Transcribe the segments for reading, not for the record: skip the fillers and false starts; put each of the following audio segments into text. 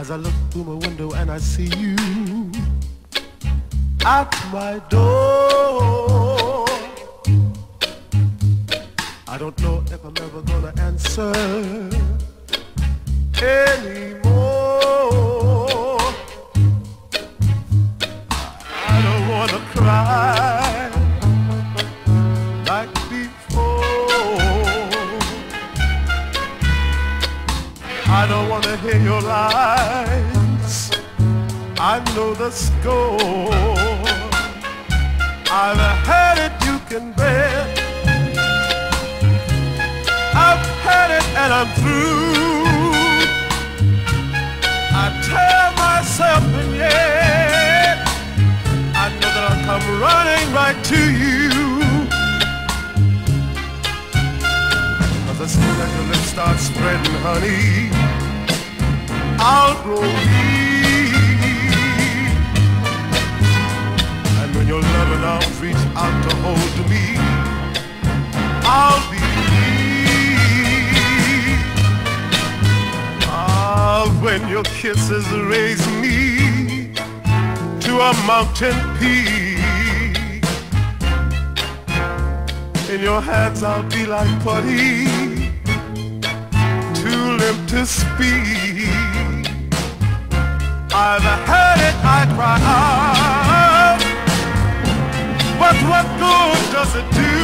as I look through my window and I see you at my door. I don't know if I'm ever gonna answer anymore. I don't wanna cry like before. I don't wanna hear your lies, I know the score. I've had it, you can bet. I've had it and I'm through. I tell myself and yet I know that I'll come running right to you. 'Cause as soon as your lips start spreading, honey, I'll grow weak. And when your loving arms reach out to hold to me, I'll be when your kisses raise me to a mountain peak. In your hands I'll be like putty, too limp to speak. I've had it, I cry out, but what good does it do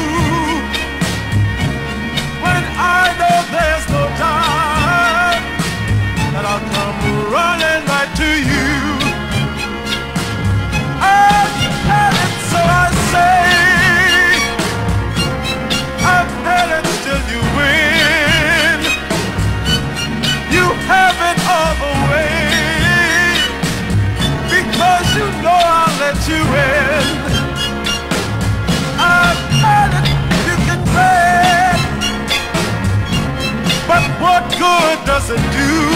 when I know there's no time that I'll come running right to you? I've had it, so I say, I've had it, still you win. You have it all the way, because you know I'll let you in. I've had it, you can bet, but what good does it do